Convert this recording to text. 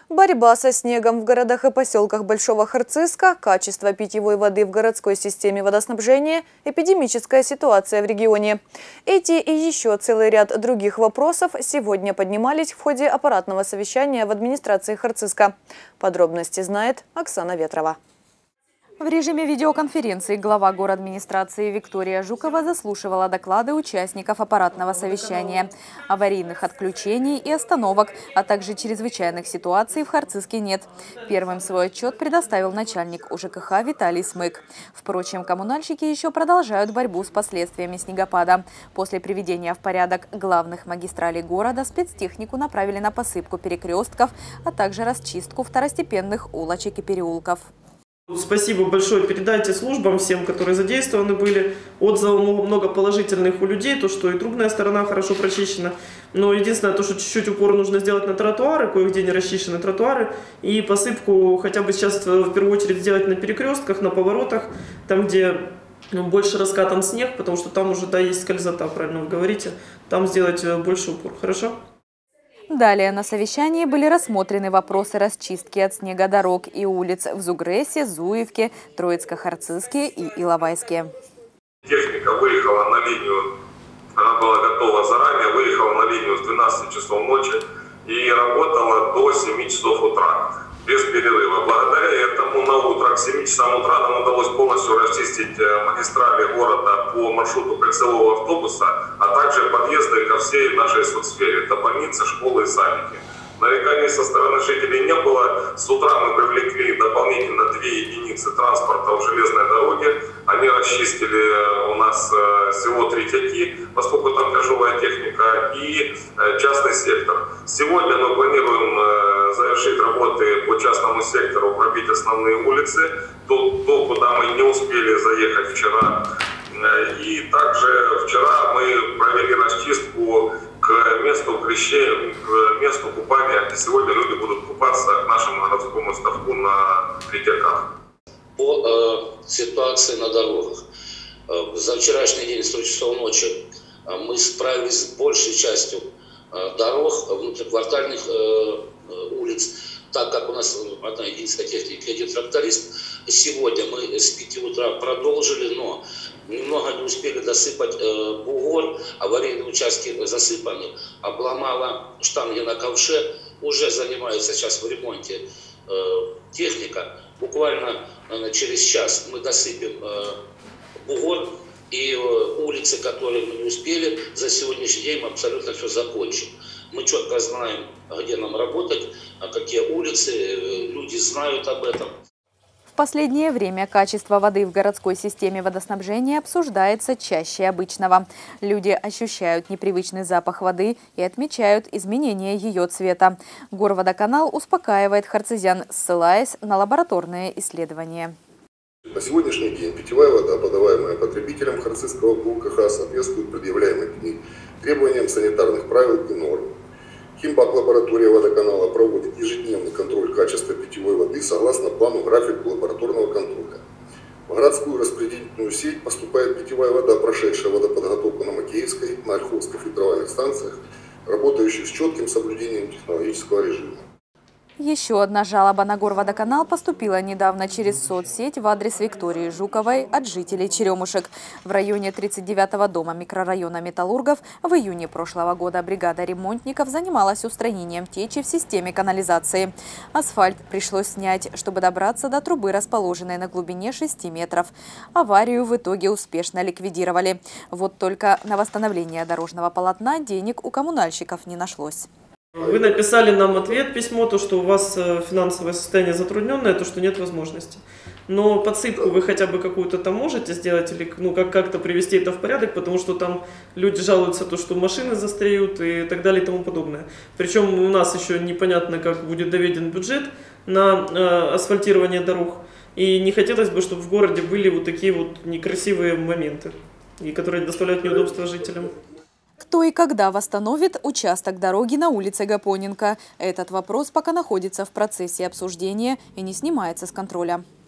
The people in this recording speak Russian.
Борьба со снегом в городах и поселках Большого Харциска, качество питьевой воды в городской системе водоснабжения, эпидемическая ситуация в регионе. Эти и еще целый ряд других вопросов сегодня поднимались в ходе аппаратного совещания в администрации Харциска. Подробности знает Оксана Ветрова. В режиме видеоконференции глава городадминистрации Виктория Жукова заслушивала доклады участников аппаратного совещания. Аварийных отключений и остановок, а также чрезвычайных ситуаций в Харциске нет. Первым свой отчет предоставил начальник УЖКХ Виталий Смык. Впрочем, коммунальщики еще продолжают борьбу с последствиями снегопада. После приведения в порядок главных магистралей города спецтехнику направили на посыпку перекрестков, а также расчистку второстепенных улочек и переулков. Спасибо большое передайте службам всем, которые задействованы были. Отзывов много положительных у людей, то, что и трубная сторона хорошо прочищена. Но единственное, то, что чуть-чуть упор нужно сделать на тротуары, кое-где не расчищены тротуары. И посыпку хотя бы сейчас в первую очередь сделать на перекрестках, на поворотах, там, где больше раскатан снег, потому что там уже, да, есть скользота, правильно вы говорите. Там сделать больше упор. Хорошо? Далее на совещании были рассмотрены вопросы расчистки от снега дорог и улиц в Зугрессе, Зуевке, Троицко-Харциске и Иловайске. Техника выехала на линию, она была готова заранее, выехала на линию в 12 часов ночи и работала до 7 часов утра без перерыва. Благодаря этому на утро, к 7 часам утра, нам удалось полностью расчистить магистрали города по маршруту кольцевого автобуса, а также подъезды ко всей нашей соцсфере. Это больницы, школы и садики. Нареканий со стороны жителей не было. С утра мы привлекли дополнительно 2 единицы транспорта в железной дороге. Они расчистили у нас всего 3 тяги, поскольку там тяжелая техника, и частный сектор. Сегодня мы планируем завершить работы по частному сектору, пробить основные улицы, то, куда мы не успели заехать вчера. И также вчера мы провели расчистку к месту крещения, к месту купания. Сегодня люди будут купаться к нашему городскому ставку на Третьяках. По ситуации на дорогах. За вчерашний день, с 100 часов ночи, мы справились с большей частью дорог, внутриквартальных улиц, так как у нас одна единственная техника идет тракторист. Сегодня мы с 5 утра продолжили, но немного не успели досыпать бугор, аварийные участки засыпаны, обломала штанги на ковше, уже занимается сейчас в ремонте техника. Буквально через час мы досыпем бугор, и улицы, которые мы не успели, за сегодняшний день мы абсолютно все закончим. Мы четко знаем, где нам работать, какие улицы, люди знают об этом. В последнее время качество воды в городской системе водоснабжения обсуждается чаще обычного. Люди ощущают непривычный запах воды и отмечают изменение ее цвета. Горводоканал успокаивает харцизян, ссылаясь на лабораторные исследования. На сегодняшний день питьевая вода, подаваемая потребителям Харцизского ГУКХ, соответствует предъявляемым требованиям санитарных правил и норм. Химбак-лаборатория водоканала проводит ежедневный контроль качества питьевой воды согласно плану графику лабораторного контроля. В городскую распределительную сеть поступает питьевая вода, прошедшая водоподготовку на Макеевской, на Ольховской фильтровальных станциях, работающих с четким соблюдением технологического режима. Еще одна жалоба на Горводоканал поступила недавно через соцсеть в адрес Виктории Жуковой от жителей Черемушек. В районе 39-го дома микрорайона Металлургов в июне прошлого года бригада ремонтников занималась устранением течи в системе канализации. Асфальт пришлось снять, чтобы добраться до трубы, расположенной на глубине 6 метров. Аварию в итоге успешно ликвидировали. Вот только на восстановление дорожного полотна денег у коммунальщиков не нашлось. Вы написали нам ответ, письмо, то, что у вас финансовое состояние затрудненное, то, что нет возможности. Но подсыпку вы хотя бы какую-то там можете сделать или как-то привести это в порядок, потому что там люди жалуются, то, что машины застряют и так далее и тому подобное. Причем у нас еще непонятно, как будет доведен бюджет на асфальтирование дорог. И не хотелось бы, чтобы в городе были вот такие вот некрасивые моменты, и которые доставляют неудобства жителям. Кто и когда восстановит участок дороги на улице Гапоненко? Этот вопрос пока находится в процессе обсуждения и не снимается с контроля.